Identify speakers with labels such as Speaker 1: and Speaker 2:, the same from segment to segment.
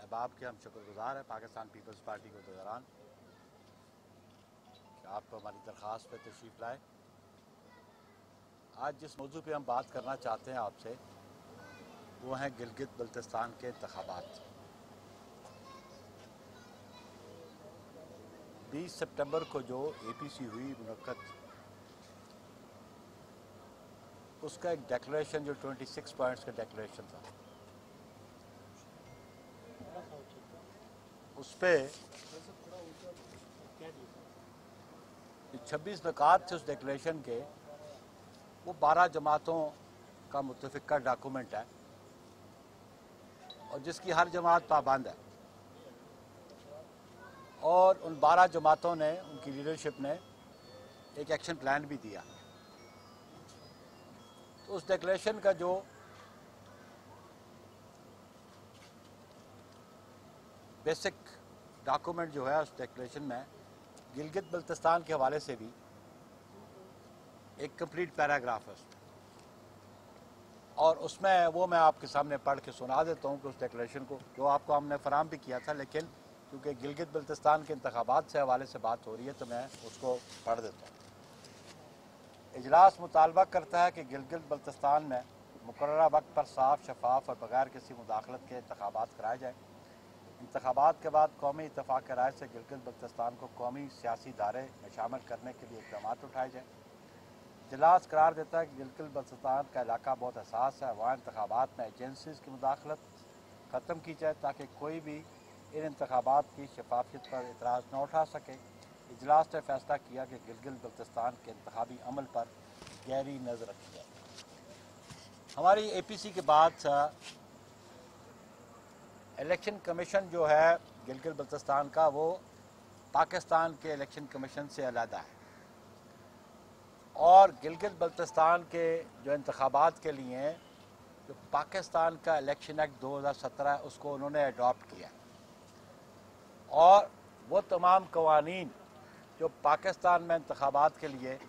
Speaker 1: احباب کے ہم شکر گزار ہیں پاکستان پیپلز پارٹی کو دوران کہ آپ کو ہماری درخواست پہ تشریف لائے۔ آج جس موضوع پہ ہم بات کرنا چاہتے ہیں آپ سے وہ ہیں گلگت بلتستان کے انتخابات۔ 20 سپٹمبر کو جو اے پی سی ہوئی منعقد، اس کا ایک ڈیکلیریشن جو 26 پوائنٹس کا ڈیکلیریشن تھا، اس پہ 26 نکات تھے اس ڈیکلیریشن کے، وہ 12 جماعتوں کا متفقہ ڈاکومنٹ ہے اور جس کی ہر جماعت پابند ہے، اور ان 12 جماعتوں نے، ان کی لیڈرشپ نے ایک ایکشن پلان بھی دیا۔ تو اس ڈیکلیریشن کا جو بیسک ڈاکومنٹ جو ہے اس ڈیکلیریشن میں گلگت بلتستان کے حوالے سے بھی ایک کمپلیٹ پیراگراف ہے اس میں، اور اس میں وہ میں آپ کے سامنے پڑھ کے سنا دیتا ہوں کہ اس ڈیکلیریشن کو، جو آپ کو ہم نے فراہم بھی کیا تھا، لیکن کیونکہ گلگت بلتستان کے انتخابات سے حوالے سے بات ہو رہی ہے تو میں اس کو پڑھ دیتا ہوں۔ اجلاس مطالبہ کرتا ہے کہ گلگت بلتستان میں مقررہ وقت پر صاف، شفاف اور بغیر کسی مداخلت کے انتخابات کرائے جائیں۔ انتخابات کے بعد قومی اتفاق رائے سے گلگت بلتستان کو قومی سیاسی دائرے میں شامل کرنے کے لیے اقدامات اٹھائے جائیں۔ اجلاس قرار دیتا ہے کہ گلگت بلتستان کا علاقہ بہت حساس ہے، وہاں انتخابات میں ایجنسیز کی مداخلت ختم کی جائے تاکہ کوئی بھی ان انتخابات کی شفافیت پر اعتراض نہ اٹھا سکے۔ اجلاس نے فیصلہ کیا کہ گلگت بلتستان کے انتخابی عمل پر گہری نظر رکھی جائے۔ ہماری اے پی سی کے بعد الیکشن کمیشن جو ہے گلگت بلتستان کا، وہ پاکستان کے الیکشن کمیشن سے علیحدہ ہے، اور گلگت بلتستان کے جو انتخابات کے لیے جو پاکستان کا الیکشن ایکٹ 2017 ہے، اس کو انہوں نے اڈاپٹ کیا، اور وہ تمام قوانین جو پاکستان میں انتخابات کے لیے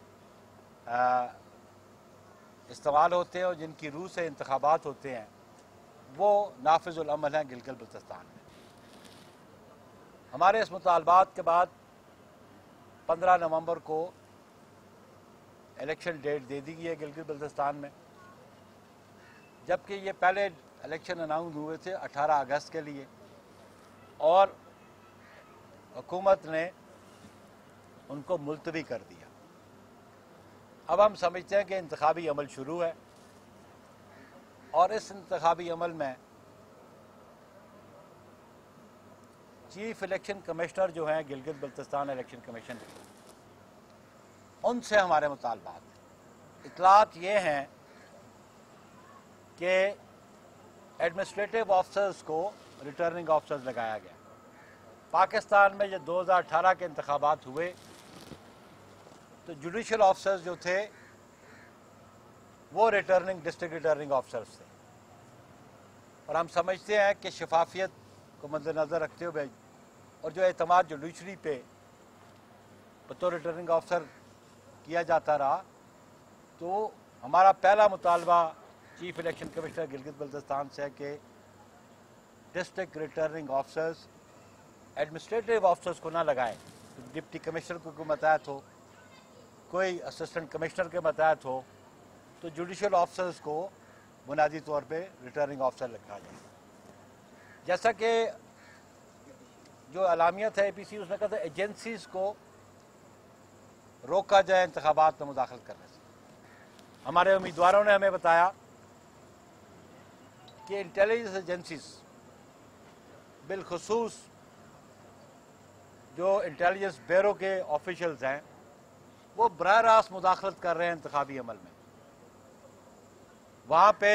Speaker 1: استعمال ہوتے ہیں اور جن کی روح سے انتخابات ہوتے ہیں، وہ نافذ العمل ہیں گلگت بلتستان میں۔ ہمارے اس مطالبات کے بعد 15 نومبر کو الیکشن ڈیٹ دے دی گئی ہے گلگت بلتستان میں، جبکہ یہ پہلے الیکشن اناؤنس ہوئے تھے 18 اگست کے لیے، اور حکومت نے ان کو ملتوی کر دیا۔ اب ہم سمجھتے ہیں کہ انتخابی عمل شروع ہے، اور اس انتخابی عمل میں چیف الیکشن کمشنر جو ہیں گلگت بلتستان الیکشن کمیشن کے، ان سے ہمارے مطالبات ہیں۔ اطلاعات یہ ہیں کہ ایڈمنسٹریٹو آفیسرز کو ریٹرننگ آفیسرز لگایا گیا۔ پاکستان میں جب 2018 کے انتخابات ہوئے تو جوڈیشل آفیسرز جو تھے وہ ڈسٹرکٹ ریٹرننگ آفیسرز تھے، اور ہم سمجھتے ہیں کہ شفافیت کو مد نظر رکھتے ہوئے اور جو اعتماد جوڈیشری پہ بطور ریٹرننگ آفیسر کیا جاتا رہا، تو ہمارا پہلا مطالبہ chief election commissioner Gilgit Baltistan سے ہے کہ district returning officers administrative officers کو نہ لگائیں۔ ڈپٹی کمشنر کو کوئی متحد ہو، کوئی اسسٹنٹ کمشنر کے متحد ہو، تو جوڈیشل آفیسرز کو بنیادی طور پہ ریٹرننگ آفیسر لکھا جائے۔ جیسا کہ جو اعلامیہ تھا اے پی سی، اس نے کہا تھا ایجنسیز کو روکا جائے انتخابات میں مداخلت کرنے سے۔ ہمارے امیدواروں نے ہمیں بتایا کہ انٹیلیجنس ایجنسیز، بالخصوص جو انٹیلیجنس بیورو کے آفیشلز ہیں، وہ براہ راست مداخلت کر رہے ہیں انتخابی عمل میں۔ وہاں پہ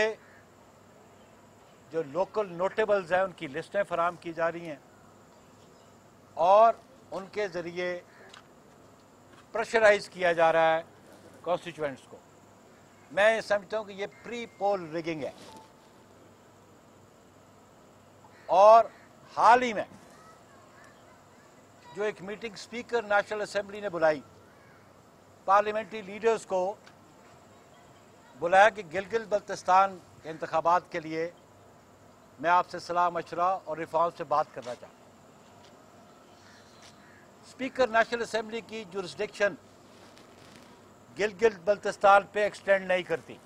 Speaker 1: جو لوکل نوٹیبلز ہیں ان کی لسٹیں فراہم کی جا رہی ہیں، اور ان کے ذریعے پریشرائز کیا جا رہا ہے کانسٹیچوئنٹس کو۔ میں سمجھتا ہوں کہ یہ پری پول ریگنگ ہے، اور حال ہی میں جو ایک میٹنگ اسپیکر نیشنل اسمبلی نے بلائی، پارلیمنٹری لیڈرز کو بلایا کہ گلگت بلتستان کے انتخابات کے لیے میں آپ سے صلاح مشورہ اور ریفارم سے بات کرنا چاہتا ہوں۔ اسپیکر نیشنل اسمبلی کی جورسڈکشن گلگت بلتستان پہ ایکسٹینڈ نہیں کرتی،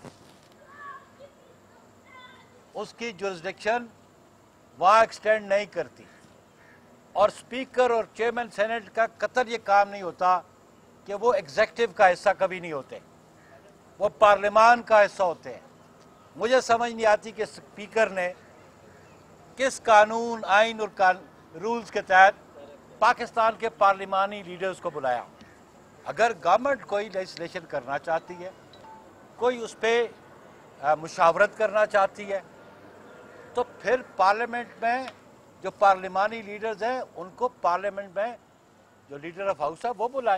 Speaker 1: اس کی جورسڈکشن وہاں ایکسٹینڈ نہیں کرتی، اور اسپیکر اور چیئرمین سینٹ کا قطر یہ کام نہیں ہوتا کہ وہ ایگزیکٹو کا حصہ کبھی نہیں ہوتے، وہ پارلیمان کا حصہ ہوتے ہیں۔ مجھے سمجھ نہیں آتی کہ اسپیکر نے کس قانون، آئین اور رولز کے تحت پاکستان کے پارلیمانی لیڈرز کو بلایا۔ اگر گورنمنٹ کوئی لیجسلیشن کرنا چاہتی ہے، کوئی اس پہ مشاورت کرنا چاہتی ہے، تو پھر پارلیمنٹ میں جو پارلیمانی لیڈرز ہیں ان کو پارلیمنٹ میں جو لیڈر آف ہاؤس ہے وہ بلائے،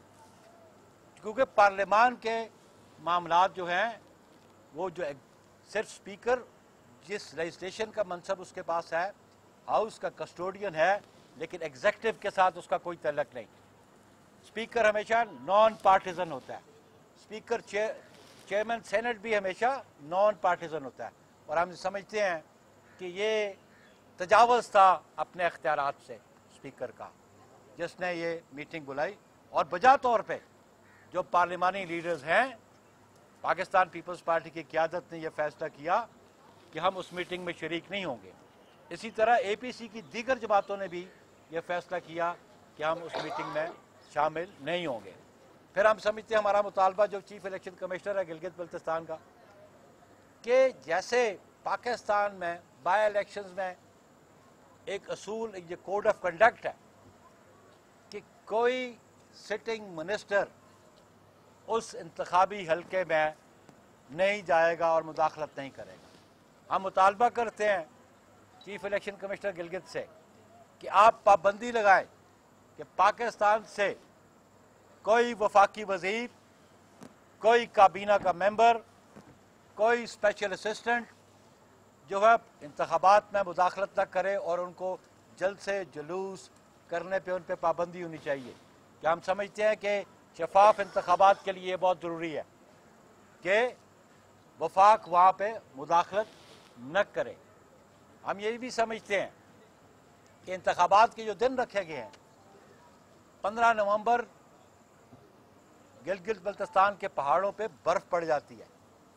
Speaker 1: کیونکہ پارلیمان کے معاملات جو ہیں وہ جو صرف اسپیکر جس لیجسلیشن کا منصب اس کے پاس ہے، ہاؤس کا کسٹوڈین ہے، لیکن ایگزیکٹو کے ساتھ اس کا کوئی تعلق نہیں۔ اسپیکر ہمیشہ نان پارٹیزن ہوتا ہے، اسپیکر چیئرمین سینٹ بھی ہمیشہ نان پارٹیزن ہوتا ہے، اور ہم سمجھتے ہیں کہ یہ تجاوز تھا اپنے اختیارات سے اسپیکر کا، جس نے یہ میٹنگ بلائی، اور بجا طور پہ جو پارلیمانی لیڈرز ہیں، پاکستان پیپلز پارٹی کی قیادت نے یہ فیصلہ کیا کہ ہم اس میٹنگ میں شریک نہیں ہوں گے۔ اسی طرح اے پی سی کی دیگر جماعتوں نے بھی یہ فیصلہ کیا کہ ہم اس میٹنگ میں شامل نہیں ہوں گے۔ پھر ہم سمجھتے ہیں ہمارا مطالبہ جو چیف الیکشن کمشنر ہے گلگت بلتستان کا، کہ جیسے پاکستان میں بائی الیکشنز میں ایک اصول، یہ کوڈ آف کنڈکٹ ہے کہ کوئی سٹنگ منسٹر اس انتخابی حلقے میں نہیں جائے گا اور مداخلت نہیں کرے گا۔ ہم مطالبہ کرتے ہیں چیف الیکشن کمشنر گلگت سے کہ آپ پابندی لگائیں کہ پاکستان سے کوئی وفاقی وزیر، کوئی کابینہ کا ممبر، کوئی اسپیشل اسسٹنٹ جو ہے انتخابات میں مداخلت نہ کرے، اور ان کو جلد سے جلوس کرنے پہ ان پہ پابندی ہونی چاہیے، کہ ہم سمجھتے ہیں کہ شفاف انتخابات کے لیے یہ بہت ضروری ہے کہ وفاق وہاں پہ مداخلت نہ کرے۔ ہم یہ بھی سمجھتے ہیں کہ انتخابات کے جو دن رکھے گئے ہیں، 15 نومبر گلگت بلتستان کے پہاڑوں پہ برف پڑ جاتی ہے،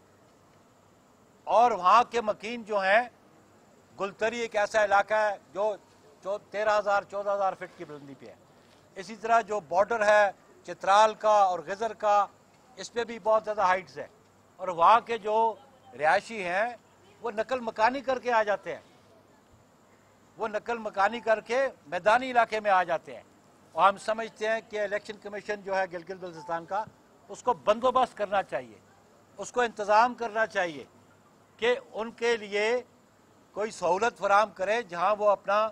Speaker 1: اور وہاں کے مکین جو ہیں، گلتری ایک ایسا علاقہ ہے جو 13,000-14,000 فٹ کی بلندی پہ ہے۔ اسی طرح جو بارڈر ہے چترال کا اور غزر کا، اس پہ بھی بہت زیادہ ہائٹس ہے، اور وہاں کے جو رہائشی ہیں وہ نقل مکانی کر کے آ جاتے ہیں، وہ نقل مکانی کر کے میدانی علاقے میں آ جاتے ہیں، اور ہم سمجھتے ہیں کہ الیکشن کمیشن جو ہے گلگت بلتستان کا، اس کو بندوبست کرنا چاہیے، اس کو انتظام کرنا چاہیے کہ ان کے لیے کوئی سہولت فراہم کرے جہاں وہ اپنا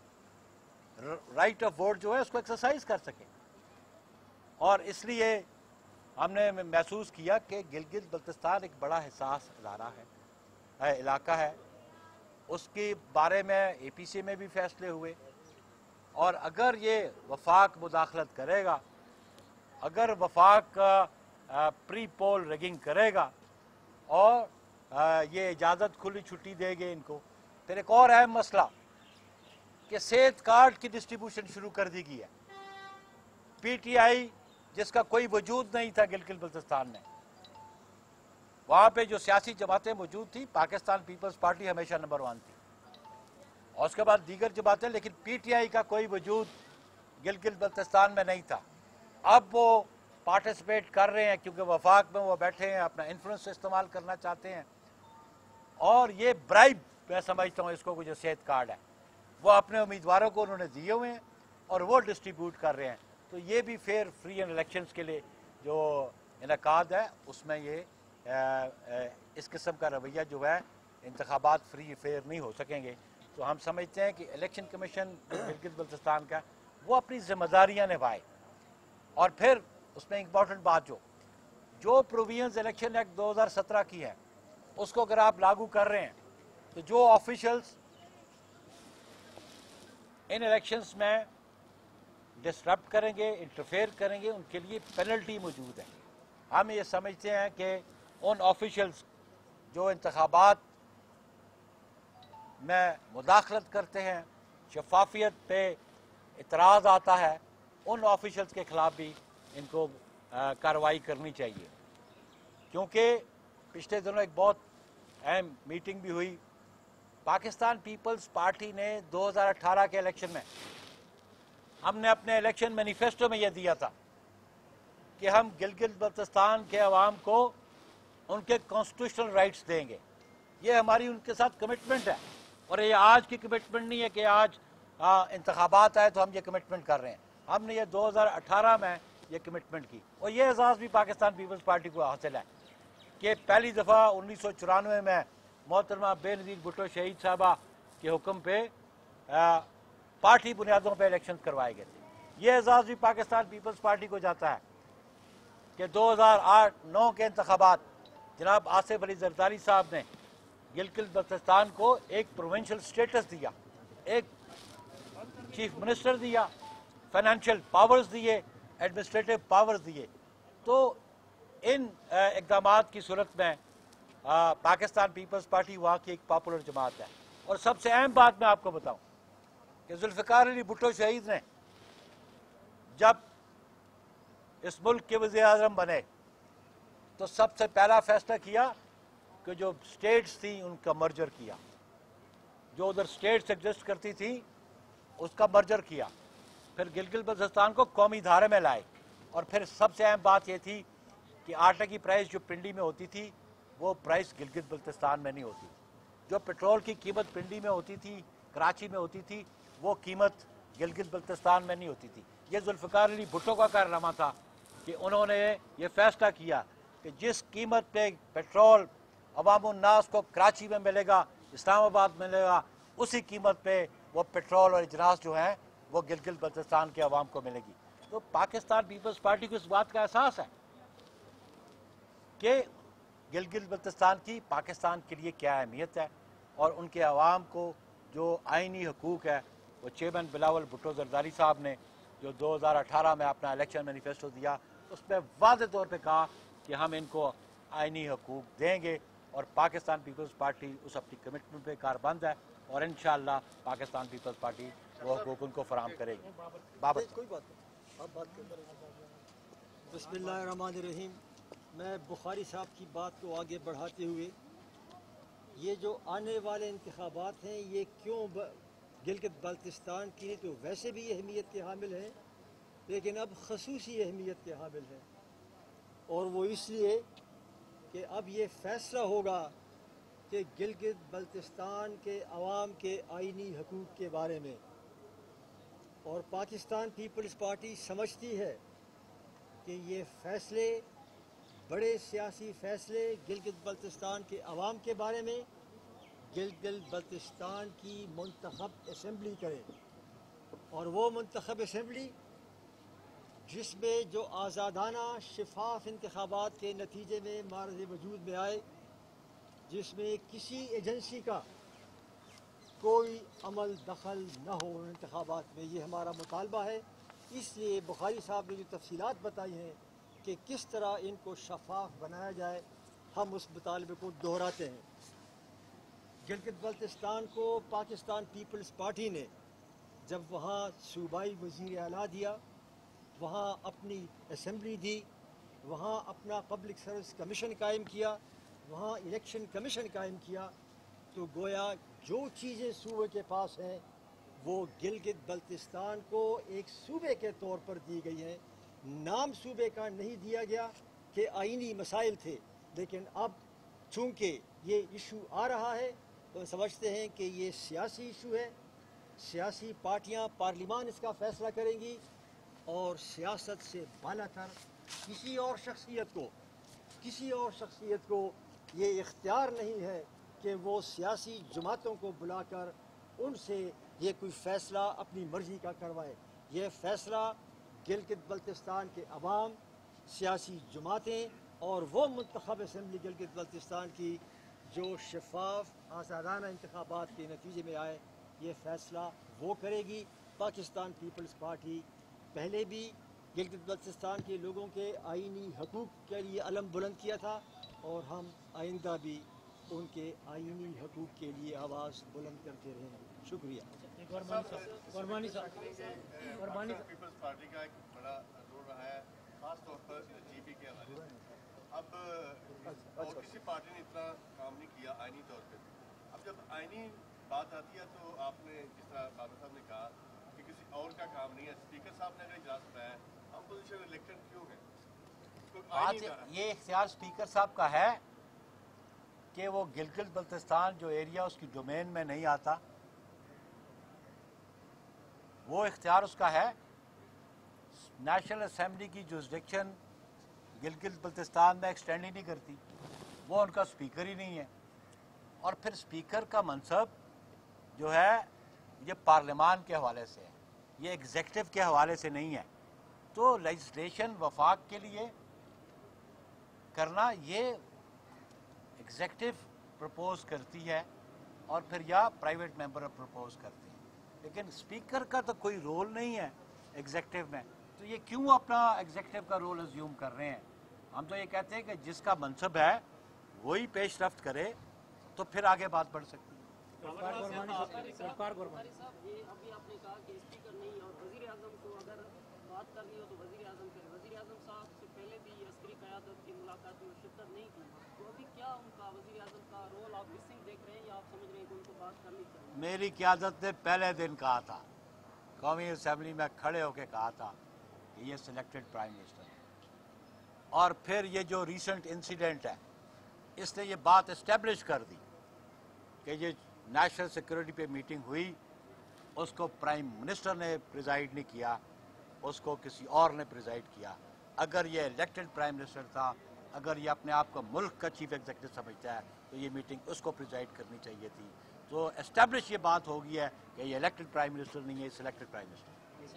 Speaker 1: رائٹ آف ووٹ جو ہے اس کو ایکسرسائز کر سکیں۔ اور اس لیے ہم نے محسوس کیا کہ گلگت بلتستان ایک بڑا حساس ادارہ ہے، علاقہ ہے، اس کے بارے میں اے پی سی میں بھی فیصلے ہوئے، اور اگر یہ وفاق مداخلت کرے گا، اگر وفاق پری پول ریگنگ کرے گا اور یہ اجازت کھلی چھٹی دے گے ان کو، پھر ایک اور اہم مسئلہ کہ صحت کارڈ کی ڈسٹریبیوشن شروع کر دی گئی ہے۔ پی ٹی آئی جس کا کوئی وجود نہیں تھا گلگت بلتستان میں، وہاں پہ جو سیاسی جماعتیں موجود تھیں، پاکستان پیپلز پارٹی ہمیشہ نمبر 1 تھی، اور اس کے بعد دیگر جماعتیں، لیکن پی ٹی آئی کا کوئی وجود گلگت بلتستان میں نہیں تھا۔ اب وہ پارٹیسپیٹ کر رہے ہیں کیونکہ وفاق میں وہ بیٹھے ہیں، اپنا انفلوئنس استعمال کرنا چاہتے ہیں، اور یہ برائب میں سمجھتا ہوں اس کو، جو صحت کارڈ ہے وہ اپنے امیدواروں کو انہوں نے دیے ہوئے ہیں اور وہ ڈسٹریبیوٹ کر رہے ہیں، تو یہ بھی فیئر فری اینڈ الیکشنز کے لیے جو انعقاد ہے اس میں یہ اس قسم کا رویہ جو ہے، انتخابات فری فیئر نہیں ہو سکیں گے۔ تو ہم سمجھتے ہیں کہ الیکشن کمیشن گلگت بلتستان کا وہ اپنی ذمہ داریاں نبھائے، اور پھر اس میں امپورٹنٹ بات جو پروویژنز الیکشن ایکٹ 2017 کی ہے اس کو اگر آپ لاگو کر رہے ہیں تو جو آفیشلز ان الیکشنز میں ڈسٹرپٹ کریں گے، انٹرفیئر کریں گے، ان کے لیے پینلٹی موجود ہے۔ ہم یہ سمجھتے ہیں کہ ان آفیشلز جو انتخابات میں مداخلت کرتے ہیں، شفافیت پہ اعتراض آتا ہے، ان آفیشلز کے خلاف بھی ان کو کارروائی کرنی چاہیے. کیونکہ پچھلے دنوں ایک بہت اہم میٹنگ بھی ہوئی. پاکستان پیپلز پارٹی نے 2018 کے الیکشن میں، ہم نے اپنے الیکشن مینیفیسٹو میں یہ دیا تھا کہ ہم گلگت بلتستان کے عوام کو ان کے کانسٹیٹیوشنل رائٹس دیں گے. یہ ہماری ان کے ساتھ کمٹمنٹ ہے، اور یہ آج کی کمٹمنٹ نہیں ہے کہ آج انتخابات آئے تو ہم یہ کمٹمنٹ کر رہے ہیں. ہم نے یہ 2018 میں یہ کمٹمنٹ کی، اور یہ اعزاز بھی پاکستان پیپلز پارٹی کو حاصل ہے کہ پہلی دفعہ 1994 میں محترمہ بے نظیر بھٹو شہید صاحبہ کے حکم پہ پارٹی بنیادوں پہ الیکشن کروائے گئے تھے. یہ اعزاز بھی پاکستان پیپلز پارٹی کو جاتا ہے کہ 2008-9 کے انتخابات جناب آصف علی زرداری صاحب نے گلگت بلتستان کو ایک پروونشل سٹیٹس دیا، ایک چیف منسٹر دیا، فائنینشیل پاورز دیے، ایڈمنسٹریٹو پاورز دیے. تو ان اقدامات کی صورت میں پاکستان پیپلز پارٹی وہاں کی ایک پاپولر جماعت ہے. اور سب سے اہم بات میں آپ کو بتاؤں کہ ذوالفقار علی بھٹو شہید نے جب اس ملک کے وزیر اعظم بنے تو سب سے پہلا فیصلہ کیا کہ جو سٹیٹس تھیں ان کا مرجر کیا، جو ادھر سٹیٹس ایگزسٹ کرتی تھیں اس کا مرجر کیا، پھر گلگت بلتستان کو قومی دھارے میں لائے. اور پھر سب سے اہم بات یہ تھی کہ آٹے کی پرائس جو پنڈی میں ہوتی تھی وہ پرائس گلگت بلتستان میں نہیں ہوتی. جو پیٹرول کی قیمت پنڈی میں ہوتی تھی، کراچی میں ہوتی تھی، وہ قیمت گلگت بلتستان میں نہیں ہوتی تھی. یہ ذوالفقار علی بھٹو کا کارنامہ تھا کہ انہوں نے یہ فیصلہ کیا کہ جس قیمت پہ پیٹرول عوام الناس کو کراچی میں ملے گا، اسلام آباد میں ملے گا، اسی قیمت پہ وہ پیٹرول اور اجناس جو ہیں وہ گلگت بلتستان کے عوام کو ملے گی. تو پاکستان پیپلز پارٹی کو اس بات کا احساس ہے کہ گلگت بلتستان کی پاکستان کے لیے کیا اہمیت ہے، اور ان کے عوام کو جو آئینی حقوق ہے وہ چیئرمین بلاول بھٹو زرداری صاحب نے جو 2018 میں اپنا الیکشن مینیفیسٹو دیا اس میں واضح طور پہ کہا کہ ہم ان کو آئینی حقوق دیں گے، اور پاکستان پیپلز پارٹی اس اپنی کمٹمنٹ پہ کاربند ہے، اور انشاءاللہ پاکستان پیپلز پارٹی وہ حقوق ان کو فراہم کرے گی. بابت
Speaker 2: کوئی بات نہیں، آپ بات کریں. بسم اللہ الرحمن الرحیم. میں بخاری صاحب کی بات کو آگے بڑھاتے ہوئے یہ جو آنے والے انتخابات ہیں یہ کیوں گلگت بلتستان کی تو ویسے بھی اہمیت کے حامل ہیں، لیکن اب خصوصی اہمیت کے حامل ہیں، اور وہ اس لیے کہ اب یہ فیصلہ ہوگا کہ گلگت بلتستان کے عوام کے آئینی حقوق کے بارے میں. اور پاکستان پیپلز پارٹی سمجھتی ہے کہ یہ فیصلے، بڑے سیاسی فیصلے گلگت بلتستان کے عوام کے بارے میں گلگت بلتستان کی منتخب اسمبلی کرے. اور وہ منتخب اسمبلی جس میں جو آزادانہ شفاف انتخابات کے نتیجے میں معرض وجود میں آئے، جس میں کسی ایجنسی کا کوئی عمل دخل نہ ہو انتخابات میں، یہ ہمارا مطالبہ ہے. اس لیے بخاری صاحب نے جو تفصیلات بتائی ہیں کہ کس طرح ان کو شفاف بنایا جائے، ہم اس مطالبے کو دہراتے ہیں. گلگت بلتستان کو پاکستان پیپلز پارٹی نے جب وہاں صوبائی وزیر اعلیٰ دیا، وہاں اپنی اسمبلی دی، وہاں اپنا پبلک سروس کمیشن قائم کیا، وہاں الیکشن کمیشن قائم کیا، تو گویا جو چیزیں صوبے کے پاس ہیں وہ گلگت بلتستان کو ایک صوبے کے طور پر دی گئی ہیں. نام صوبے کا نہیں دیا گیا کہ آئینی مسائل تھے، لیکن اب چونکہ یہ ایشو آ رہا ہے تو سمجھتے ہیں کہ یہ سیاسی ایشو ہے. سیاسی پارٹیاں پارلیمان اس کا فیصلہ کریں گی، اور سیاست سے بالا تر کسی اور شخصیت کو یہ اختیار نہیں ہے کہ وہ سیاسی جماعتوں کو بلا کر ان سے یہ کوئی فیصلہ اپنی مرضی کا کروائے. یہ فیصلہ گلگت بلتستان کے عوام، سیاسی جماعتیں اور وہ منتخب اسمبلی گلگت بلتستان کی جو شفاف آزادانہ انتخابات کے نتیجے میں آئے، یہ فیصلہ وہ کرے گی. پاکستان پیپلز پارٹی پہلے بھی گلگت بلتستان کے لوگوں کے آئینی حقوق کے لیے علم بلند کیا تھا، اور ہم آئندہ بھی ان کے آئینی حقوق کے لیے آواز بلند کرتے رہیں گے. شکریہ.
Speaker 3: پیپلز پارٹی کا ایک بڑا رول رہا ہے خاص طور پر جی پی کے حوالے سے. اب اور کسی پارٹی نے اتنا کام نہیں کیا آئینی طور پہ. اب جب آئینی بات آتی ہے تو آپ نے جس طرح بابر صاحب نے کہا کہ کسی اور کا کام نہیں ہے, اسپیکر صاحب نے اگر اجلاس بلایا ہے, اپوزیشن الیکٹڈ کیوں ہے؟
Speaker 1: یہ اختیار اسپیکر صاحب کا ہے کہ وہ گلگت بلتستان جو ایریا اس کی ڈومین میں نہیں آتا, وہ اختیار اس کا ہے. نیشنل اسمبلی کی جورسڈکشن گلگت بلتستان میں ایکسٹینڈ ہی نہیں کرتی, وہ ان کا اسپیکر ہی نہیں ہے. اور پھر اسپیکر کا منصب جو ہے یہ پارلیمان کے حوالے سے ہے, یہ ایگزیکٹو کے حوالے سے نہیں ہے. تو لیجسلیشن وفاق کے لیے کرنا یہ ایگزیکٹو پرپوز کرتی ہے اور پھر یا پرائیویٹ ممبر پرپوز کرتے ہیں, لیکن اسپیکر کا تو کوئی رول نہیں ہے ایگزیکٹو میں. تو یہ کیوں اپنا ایگزیکٹو کا رول ازیوم کر رہے ہیں؟ ہم تو یہ کہتے ہیں کہ جس کا منصب ہے وہی پیش رفت کرے تو پھر آگے بات بڑھ سکتی ہے.
Speaker 4: ابھی آپ نے کہا کہ اسپیکر نہیں اور وزیر اعظم کو اگر بات کرنی ہو تو وزیر اعظم کرے. وزیر اعظم صاحب سے پہلے بھی عسکری قیادت کی ملاقات میں شرکت نہیں کی, تو ابھی کیا ان کا وزیر اعظم کا رول آپ مسنگ دیکھ رہے ہیں یا آپ سمجھ رہے ہیں کہ ان کو بات کرنی چاہیے؟
Speaker 1: میری قیادت نے پہلے دن کہا تھا, قومی اسمبلی میں کھڑے ہو کے کہا تھا کہ یہ سلیکٹڈ پرائم منسٹر ہے. اور پھر یہ جو ریسنٹ انسیڈنٹ ہے اس نے یہ بات اسٹیبلش کر دی کہ یہ نیشنل سیکورٹی پہ میٹنگ ہوئی, اس کو پرائم منسٹر نے پریزائڈ نہیں کیا, اس کو کسی اور نے پریزائڈ کیا. اگر یہ الیکٹڈ پرائم منسٹر تھا, اگر یہ اپنے آپ کو ملک کا چیف ایگزیکٹو سمجھتا ہے تو یہ میٹنگ اس کو پریزائڈ کرنی چاہیے تھی. تو اسٹیبلش یہ بات ہو گئی ہے کہ یہ الیکٹڈ پرائم منسٹر نہیں ہے, سلیکٹڈ پرائم منسٹر.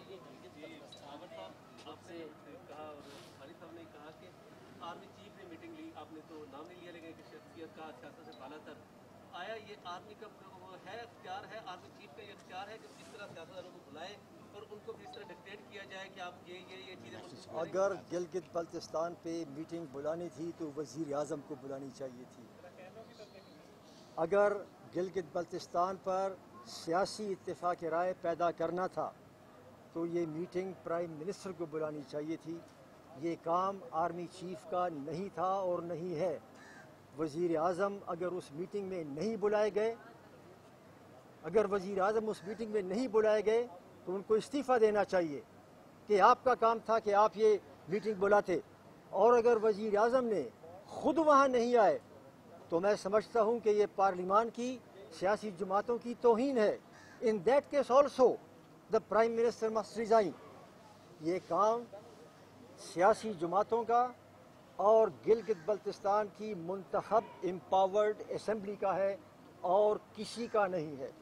Speaker 5: آپ سے کہا اور خالد صاحب نے کہا کہ آرمی چیف نے میٹنگ لی, آپ نے تو نام نہیں لیا لیکن شخصیت کا سیاست سے بالا تر. آیا یہ آرمی کا ہے اختیار ہے, آرمی چیف کا یہ اختیار ہے کہ کس طرح سیاستدانوں کو بلائے اور ان کو بھی اس طرح ڈکٹیٹ کیا جائے کہ آپ یہ چیزیں منسوخ کریں؟
Speaker 2: اگر گلگت بلتستان پہ میٹنگ بلانی تھی تو وزیر اعظم کو بلانی چاہیے تھی. اگر گلگت بلتستان پر سیاسی اتفاق رائے پیدا کرنا تھا تو یہ میٹنگ پرائم منسٹر کو بلانی چاہیے تھی. یہ کام آرمی چیف کا نہیں تھا اور نہیں ہے. وزیر اعظم اگر اس میٹنگ میں نہیں بلائے گئے تو ان کو استعفیٰ دینا چاہیے کہ آپ کا کام تھا کہ آپ یہ میٹنگ بلاتے. اور اگر وزیر اعظم نے خود وہاں نہیں آئے تو میں سمجھتا ہوں کہ یہ پارلیمان کی سیاسی جماعتوں کی توہین ہے. In that case also the prime minister must resign. یہ کام سیاسی جماعتوں کا اور گلگت بلتستان کی منتخب امپاورڈ اسمبلی کا ہے اور کسی کا نہیں ہے.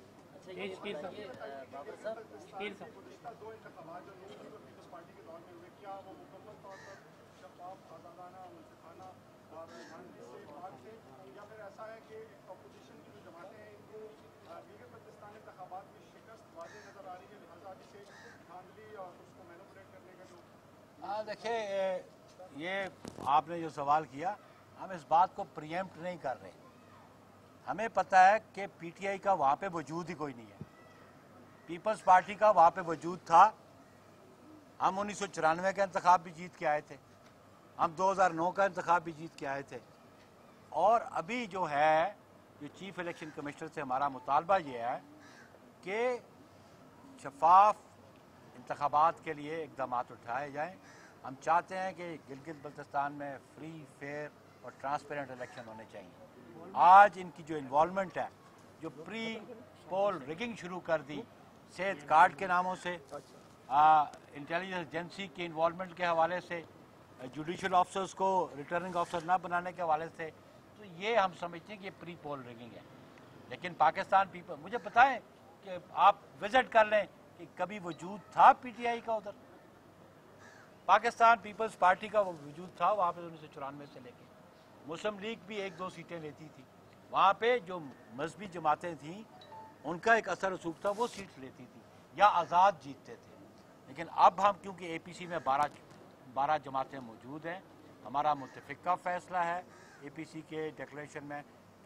Speaker 1: دیکھیں, یہ آپ نے جو سوال کیا, ہم اس بات کو پریمپٹ نہیں کر رہے. ہمیں پتہ ہے کہ پی ٹی آئی کا وہاں پہ وجود ہی کوئی نہیں ہے. پیپلز پارٹی کا وہاں پہ وجود تھا. ہم 1994 کا انتخاب بھی جیت کے آئے تھے, ہم 2009 کا انتخاب بھی جیت کے آئے تھے. اور ابھی جو ہے جو چیف الیکشن کمشنر سے ہمارا مطالبہ یہ ہے کہ شفاف انتخابات کے لیے اقدامات اٹھائے جائیں. ہم چاہتے ہیں کہ گلگت بلتستان میں فری, فیئر اور ٹرانسپیرنٹ الیکشن ہونے چاہیے. آج ان کی جو انوالومنٹ ہے, جو پری پول ریگنگ شروع کر دی صحت کارڈ کے ناموں سے, انٹیلیجنس ایجنسی کی انوالومنٹ کے حوالے سے, جوڈیشل آفیسرز کو ریٹرننگ آفیسر نہ بنانے کے حوالے سے, تو یہ ہم سمجھتے ہیں کہ پری پول ریگنگ ہے. لیکن پاکستان پیپل, مجھے بتائیں کہ آپ وزٹ کر لیں کہ کبھی وجود تھا پی ٹی آئی کا ادھر. پاکستان پیپلز پارٹی کا وہ وجود تھا وہاں پہ 1994 سے لے کے. مسلم لیگ بھی 1-2 سیٹیں لیتی تھی وہاں پہ. جو مذہبی جماعتیں تھیں ان کا ایک اثر رسوخ تھا, وہ سیٹس لیتی تھی یا آزاد جیتتے تھے. لیکن اب ہم کیونکہ اے پی سی میں 12 جماعتیں موجود ہیں, ہمارا متفقہ فیصلہ ہے اے پی سی کے ڈکلیریشن میں کہ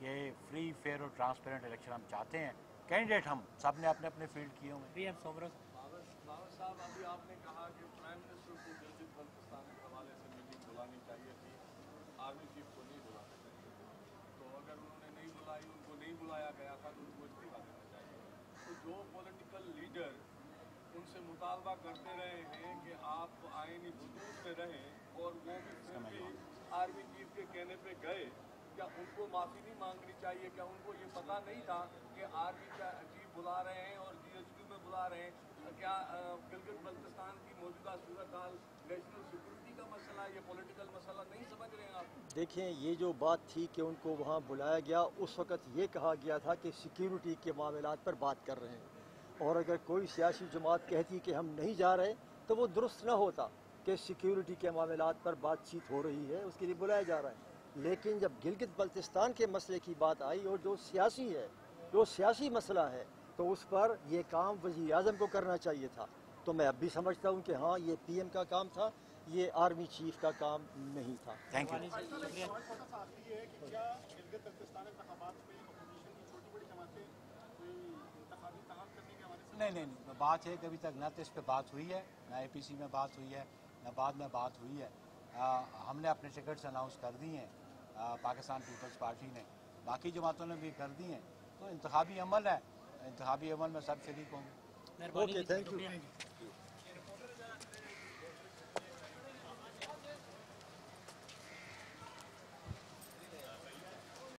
Speaker 1: कि फ्री फेयर और ट्रांसपेरेंट इलेक्शन हम चाहते हैं। कैंडिडेट हम सब ने अपने अपने फील्ड किए हुए हैं।
Speaker 3: बाबर साहब, अभी आपने कहा कि प्राइम मिनिस्टर को गिलगित बल्तिस्तान के हवाले से मीटिंग बुलानी चाहिए थी, आर्मी चीफ को नहीं बुलाना चाहिए। तो अगर उन्होंने नहीं बुलाई, उनको नहीं बुलाया गया था, तो उनको इस्तीफा देना चाहिए। तो जो पॉलिटिकल लीडर उनसे मुतालबा करते रहे हैं कि आप आईनी हुदूद में रहें और वो भी फिर भी आर्मी चीफ के कहने पे गए, क्या उनको माफ़ी नहीं मांगनी चाहिए? क्या उनको ये पता नहीं था कि आर्मी का चीफ बुला रहे हैं और GSQ में बुला रहे हैं? क्या गिलगित बल्तिस्तान की मौजूदा सूरत हाल नेशनल सिक्योरिटी का मसला, ये पॉलिटिकल मसला नहीं समझ रहे हैं आप?
Speaker 2: देखें, ये जो बात थी कि उनको वहाँ बुलाया गया, उस वक़्त ये कहा गया था कि सिक्योरिटी के मामलात पर बात कर रहे हैं, और अगर कोई सियासी जमात कहती कि हम नहीं जा रहे तो वो दुरुस्त ना होता कि सिक्योरिटी के मामलात पर बातचीत हो रही है, उसके लिए बुलाया जा रहा है। लेकिन जब गिलगित बल्तिस्तान के मसले की बात आई और जो सियासी है, जो सियासी मसला है, तो उस पर ये काम वज़ीर आज़म को करना चाहिए था। तो मैं अब भी समझता हूँ कि हाँ, ये PM का काम था, ये आर्मी चीफ का काम नहीं था।
Speaker 1: Thank you. नहीं, बात है कि अभी तक न तो इस पे बात हुई है, न APC में बात हुई है, न बाद में बात हुई है। हमने अपने टिकट्स अनाउंस कर दिए हैं, पाकिस्तान पीपल्स पार्टी ने, बाकी जमातों ने भी कर दी हैं। तो इंतखाबी अमल है, इंतखाबी अमल में सब शरीक होंगे।
Speaker 2: Okay, thank you.